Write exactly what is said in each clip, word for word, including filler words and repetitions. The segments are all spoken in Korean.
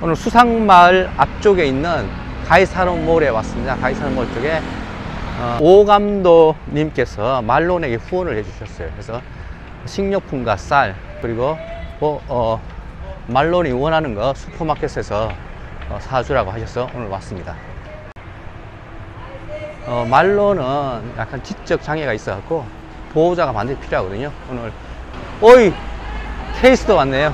오늘 수상마을 앞쪽에 있는 가이사노몰에 왔습니다. 가이사노몰 쪽에 어, 오 감독님께서 말론에게 후원을 해주셨어요. 그래서 식료품과 쌀, 그리고 뭐, 어, 말론이 원하는 거 슈퍼마켓에서 어, 사주라고 하셔서 오늘 왔습니다. 어, 말론은 약간 지적 장애가 있어 갖고 보호자가 반드시 필요하거든요. 오늘 오이 케이스도 왔네요.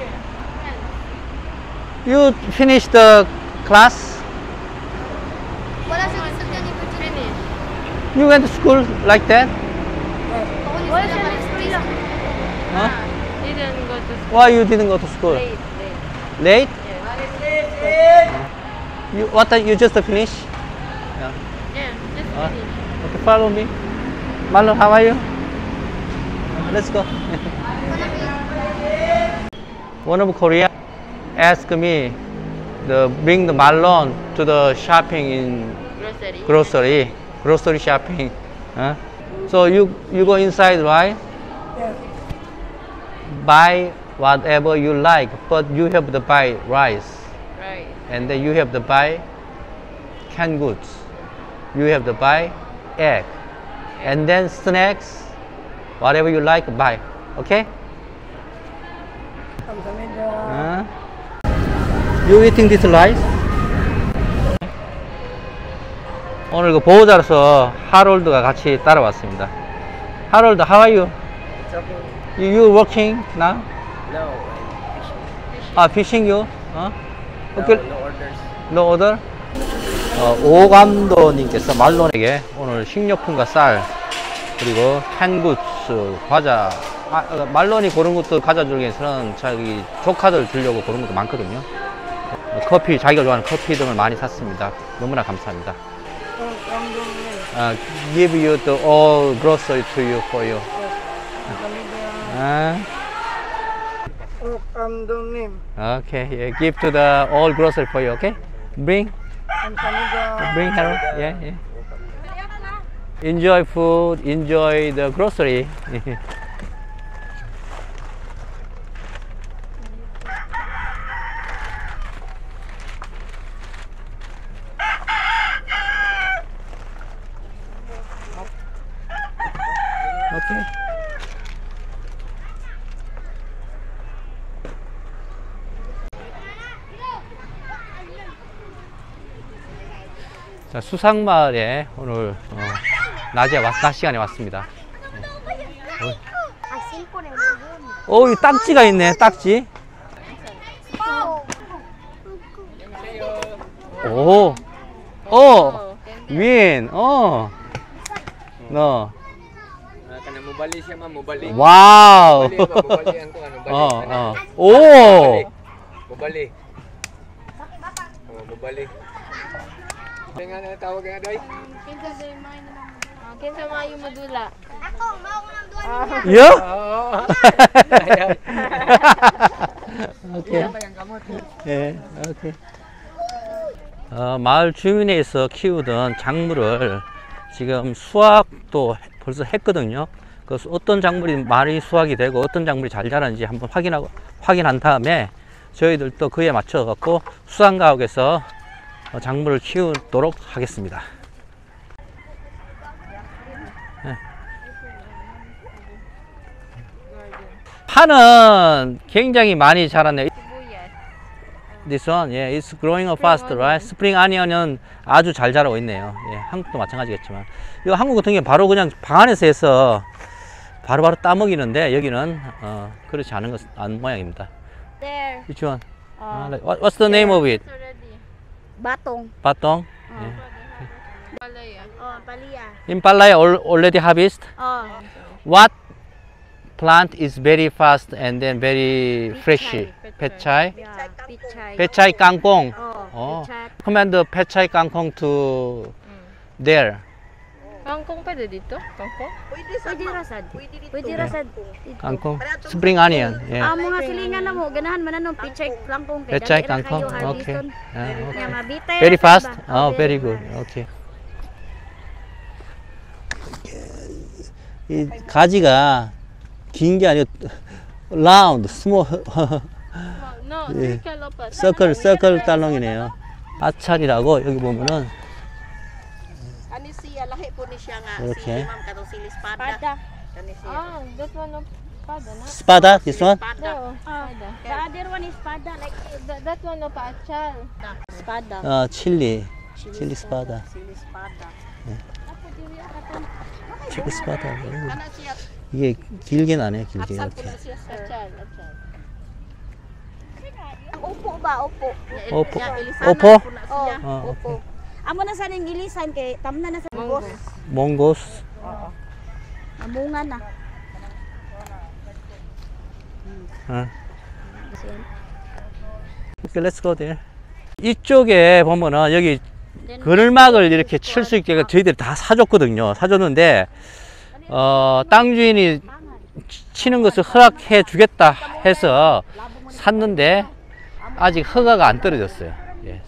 You finished the class? Wala siyang estudyante ko finish. You went to school like that? Wala siyang estudyante. Huh? Didn't go to school. Why you didn't go to school? Late, late. Late? You what time you just finish? Yeah. Yeah, just Uh, finished. okay, follow me. Marlon, how are you? Let's go. One of Korea asked me to bring the Marlon to the shopping in Grocery. grocery, grocery shopping. Huh? So you you go inside, right? Buy whatever you like, but you have to buy rice, Right. and then you have to buy canned goods. You have to buy egg, and then snacks, whatever you like, buy. Okay? Uh, you eating this rice? 오늘 그 보호자로서 하롤드가 같이 따라왔습니다. 하롤드, how are you? You, you working now? No, I'm fishing. 아, fishing you? 어? No, Okay. no orders. No order? 어, 오 감독님께서 말론에게 오늘 식료품과 쌀, 그리고 캔굿스, 과자, 아, 어, 말론이 고른 것도 과자 중에서는 자기 조카들 주려고 고른 것도 많거든요. 어, 커피, 자기가 좋아하는 커피 등을 많이 샀습니다. 너무나 감사합니다. 어, give you the all grocery to you for you. 아, Oh, 감독님. okay, yeah, give to the all grocery for you, okay? Bring, 감사합니다. bring her, yeah, yeah. Enjoy food, enjoy the grocery. Okay. 자, 수상마을에 오늘 어, 낮에 왔, 낮 시간에 왔습니다. Asin ko rin. 오, 이 딱지가 있네, 딱지. 오, 오, 윈, 어, 너, Ah, kana mubali siya ma'am, mubali. 와우. Mubali ba? Mubali ang kung ano, mubali. 어, Ano? 어, 오, Mubali. Oh, mubali. Kaya nga na tawag nga doy. Kinsa sa mga uh, kinsa maayo madula. Ako, mao ko ng duwan. 여? Oo. 오케이. 예, 오케이. 어, 마을 주민에서 키우던 작물을 지금 수확도 벌써 했거든요. 그 어떤 작물이 많이 수확이 되고 어떤 작물이 잘 자라는지 한번 확인하고 확인한 다음에 저희들도 그에 맞춰 갖고 수상가옥에서 작물을 키우도록 하겠습니다. 네. 파는 굉장히 많이 자랐네요. Sibuyas. This one, yeah, it's growing up fast, right? 스프링 아니언은 아주 잘 자라고 있네요. 예, 한국도 마찬가지겠지만 이거 한국 같은 경우는 바로 그냥 방 안에서 해서 바로바로 따먹이는데 여기는 어, 그렇지 않은 것 안 모양입니다. There. Which one? Uh, 아, like, what, what's the name of it? It's already. Batong. 바똥? 예. Palaya. Oh, palia. Impalaya al- already harvest. Oh. What plant is very fast and then very fresh? Pechay. Pechay. Yeah. Pichay. Pechay kangkong. Oh, Oh. pichay. Command the pechay kangkong to there. Kangkong pwede dito? Kangkong? Pwede rasad. Pwede rasad. Kangkong. Spring onion. Ah, Yeah. mga silingan na mo, ganahan man anong pichay langkong kay Pechay dali ra kangkong. kayo Okay. harveston. Ah, okay. Nga mabitay. Very ra fast. ba? Oh, very good. Okay. 이 가지가 긴 게 아니고 round, small. No, 예. circle opas. 서클, 서클 딸롱이네요. 아찰이라고 여기 보면은 Ani siya, lahi po ni siya nga. Okay. Si Ma'am katong sili espada. Espada. Kani siya. Ah, that one of espada, na? 스파다, this one? Espada. No, espada. The other one is espada, like That, that one of achal. espada. 어, 칠리. 칠리 스파다. Sili espada. 칠리 스파다. Kana siya, 이게 길게 나네, 길게 atsal po 이렇게. na siya, sir. Achal, achal. Ang upo ba? Upo. Opo. Yan, ilisanan Opo? po na Oh, siya. 어, Upo. Amo na sa ning ilisan kay tamna na sa bugos. 몽고스. Namunga na. 어. Okay, let's go there. 이쪽에 보면은 여기 그늘막을 이렇게 칠 수 있게 저희들이 다 사줬거든요. 사줬는데 어, 땅 주인이 치- 치는 것을 허락해 주겠다 해서 샀는데 아직 허가가 안 떨어졌어요. 예.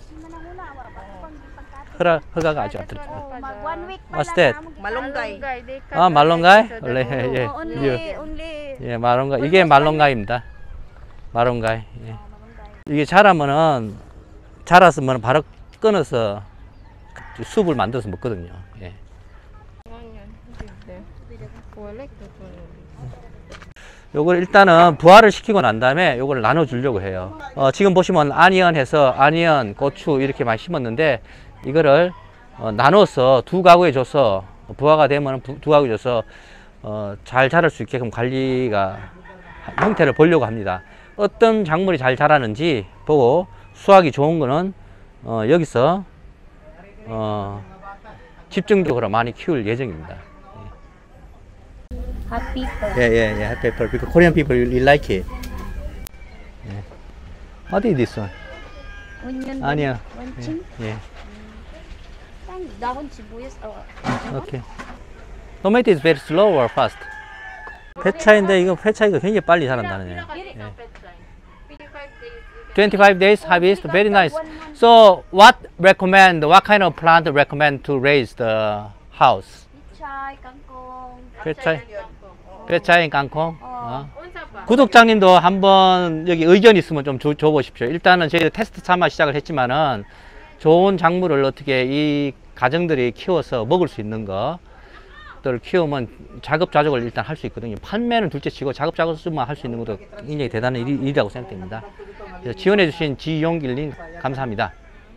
허락, 허가가 아직 안 떨어졌어요. Mag one week pa What's lang that? na mo- Malunggay. They cut 아, the 말론가이? legs so 원래 that- 예, Oh, only, 예, only. 예, 말론가이. 이게 말론가이입니다. 말론가이. 예. 이게 자라면은 자랐으면 바로 끊어서 그 숲을 만들어서 먹거든요. 예. Onion. This is there. Oh, I like that one. 요걸 일단은 부화를 시키고 난 다음에 요걸 나눠 주려고 해요. 어, 지금 보시면 아니언 해서 아니언, 고추 이렇게 많이 심었는데 이거를 어, 나눠서 두 가구에 줘서 부화가 되면 부- 두 가구에 줘서 어, 잘 자랄 수 있게끔 관리가 형태를 보려고 합니다. 어떤 작물이 잘 자라는지 보고 수확이 좋은 거는 어, 여기서 어, 집중적으로 많이 키울 예정입니다. Hot people. Yeah, yeah, yeah. Hot pepper because Korean people really like it. Yeah. What is this one? Onion. 아니야. Wanching. Yeah. Dahon sibuyas. Oh. Okay. Tomato is very slow or fast? 폐차인데 이거 폐차이가 굉장히 빨리 자란다는 애. Yeah. twenty-five days. twenty-five days harvest, very nice. So, what recommend? What kind of plant recommend to raise the house? Chai, kangkong. 폐차이, 폐차이 깡콩. 어. Unsa pa? 구독자님도 한번 여기 의견 있으면 좀 줘, 줘 보십시오. 일단은 저희 테스트 삼아 시작을 했지만은 좋은 작물을 어떻게 이 가정들이 키워서 먹을 수 있는 것들을 키우면 자급자족을 일단 할 수 있거든요. 판매는 둘째 치고 자급자족만 할 수 있는 것도 굉장히 대단한 일, 일이라고 생각됩니다. 그래서 지원해 주신 지용길님 감사합니다.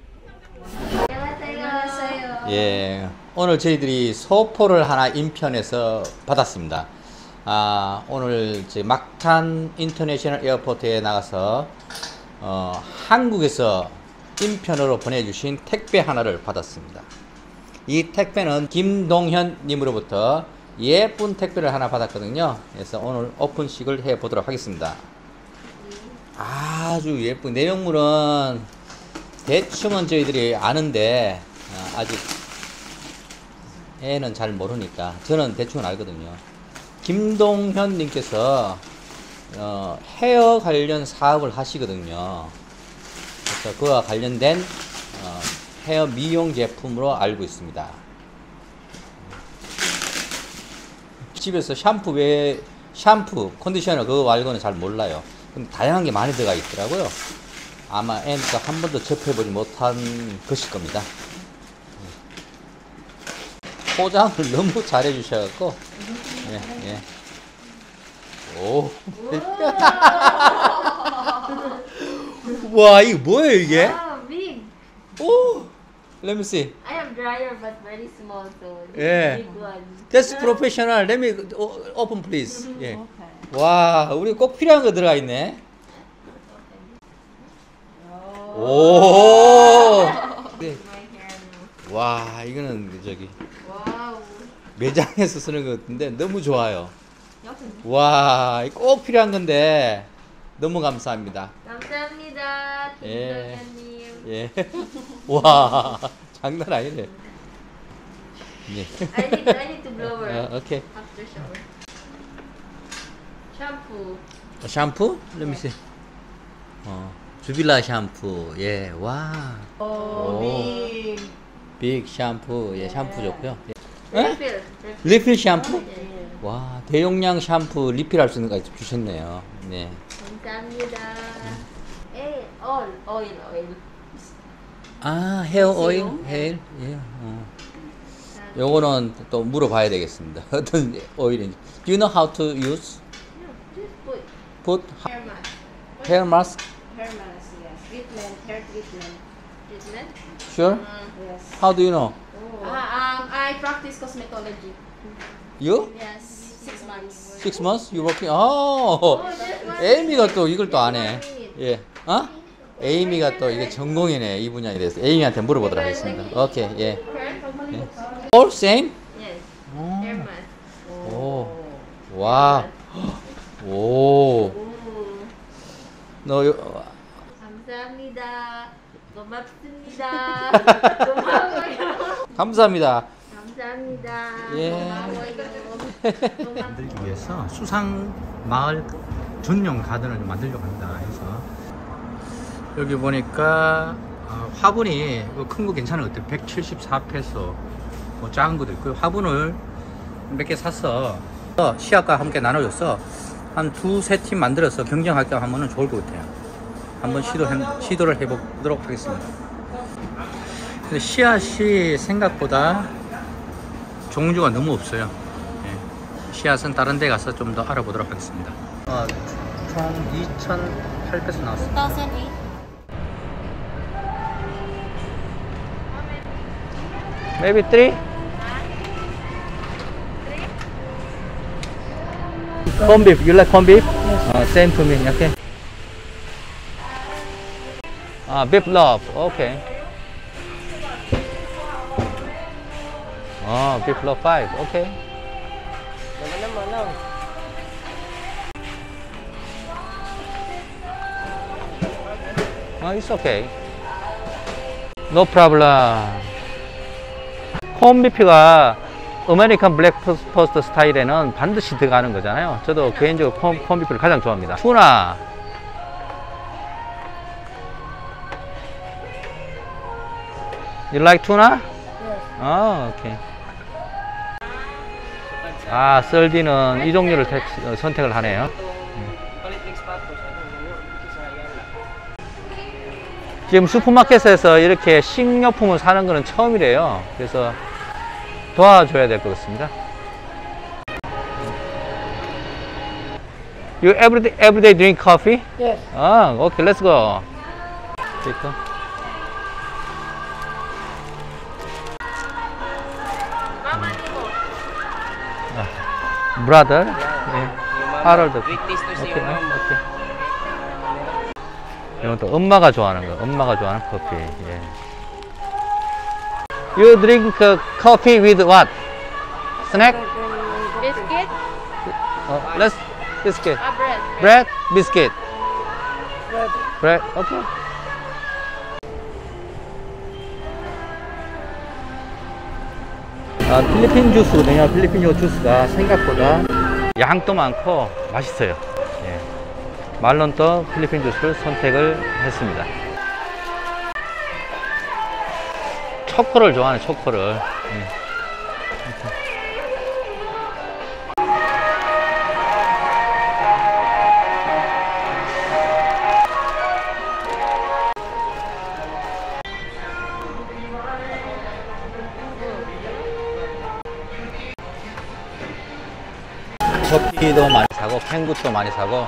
예, 오늘 저희들이 소포를 하나 인편에서 받았습니다. 아, 오늘 저 막탄 인터내셔널 에어포트에 나가서 어, 한국에서 인편으로 보내주신 택배 하나를 받았습니다. 이 택배는 김동현 님으로부터 예쁜 택배를 하나 받았거든요. 그래서 오늘 오픈식을 해 보도록 하겠습니다. 아주 예쁜 내용물은 대충은 저희들이 아는데 어, 아직 애는 잘 모르니까 저는 대충은 알거든요. 김동현 님께서 어, 헤어 관련 사업을 하시거든요. 그래서 그와 관련된 어, 헤어 미용 제품으로 알고 있습니다. 집에서 샴푸 외에 샴푸, 컨디셔너 그거 말고는 잘 몰라요. 근데 다양한 게 많이 들어가 있더라고요. 아마 애니까 한 번도 접해보지 못한 것일 겁니다. 포장을 너무 잘해 주셔갖고 예, 예. 오. 와, 이거 뭐예요 이게? Wow, big. 오. Let me see. I have dryer but very small, so Yeah. big one. That's professional. Let me o- open please. 예. 와, 우리 꼭 필요한 거 들어가 있네. 오. 네. 와, 이거는 저기 Wow. 매장에서 쓰는 것 같은데 너무 좋아요. 와, 꼭 필요한 건데 너무 감사합니다. 감사합니다. 예. 김동현님. 예. 와, 장난 아니네. 예. I need, I need to blow her 어, 오케이. after shower. Shampoo. 샴푸? Let me see. 어, 주빌라 샴푸. 예, 와. Oh, 오. 빅 샴푸. 예, 샴푸 좋고요. 예. Refill. 리필 샴푸? 예. 와, 대용량 샴푸 리필할 수 있는 거 주셨네요. 네. 감사합니다. All oil, oil. 아, 헤어 오일, 세럼? 헤일, 예. 어. 요거는 또 물어봐야 되겠습니다. 어떤 오일인지. Do you know how to use? Just put Put hair mask. hair mask? Hair mask, yes. Treatment, hair treatment. Treatment? Sure. Yes. How do you know? Ah, um, I practice cosmetology. You? Yes, six months. Six months? You working? 어, 에이미가 또 이걸 또 아네. 예. 어? 에이미가 또 이게 전공이네. 이 분야에 대해서. 에이미한테 물어보도록 하겠습니다. 오케이, 예. 예. All same? Yes. 오. Hair mask. 오. 와. 오. 오. 너 요, 감사합니다. 고맙습니다. 고마워요. 감사합니다. 감사합니다. 예. 고마워요. 만들기 위해서 수상 마을 전용 가든을 좀 만들려고 합니다. 그래서 여기 보니까 어, 화분이 큰 거 괜찮은 것 같아요. 백칠십사 페소. 뭐 작은 것도 있고요. 화분을 몇 개 샀어. 시아과 함께 나눠줘서 한 두세 팀 만들어서 경쟁할까 하면 좋을 것 같아요. 한번 시도, 시도를 해보도록 하겠습니다. 근데 씨앗이 생각보다 종류가 너무 없어요. 예. 씨앗은 다른 데 가서 좀 더 알아보도록 하겠습니다. 어, 총 이천팔 페소 나왔습니다. two thousand eight. Maybe three? Corn beef. You like corn beef? Yes. Uh, same to me. Okay. Ah, beef loaf. Okay. Oh, beef loaf five. Okay. Oh, it's okay. No problem. 콘비프가 아메리칸 블랙퍼스트 스타일에는 반드시 들어가는 거잖아요. 저도 개인적으로 콘, 콘비프를 가장 좋아합니다. 투나. You like tuna? Yes. 아, 오케이. 아, 썰디는 이 종류를 택, 어, 선택을 하네요. 지금 슈퍼마켓에서 이렇게 식료품을 사는 거는 처음이래요. 그래서 도와줘야 될 것 같습니다. You everyday, everyday drink coffee? Yes. 아, okay, let's go. Take brother, 예. 하럴드. 오케이, 오케이. 이건 또 엄마가 좋아하는 거, 엄마가 좋아하는 커피. 예. You drink coffee with what? Snack? Biscuit? 어, let's biscuit. Ah, bread. Bread, biscuit. Bread, okay. 아, 필리핀 주스거든요. 필리핀 주스가 생각보다 양도 많고 맛있어요. 예. 말론 또 필리핀 주스를 선택을 했습니다. 초코를 좋아하는 초코를. 예. 커피도 많이 사고 캔굿도 많이 사고.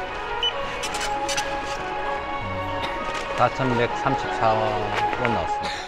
사천백삼십사 원 나왔습니다.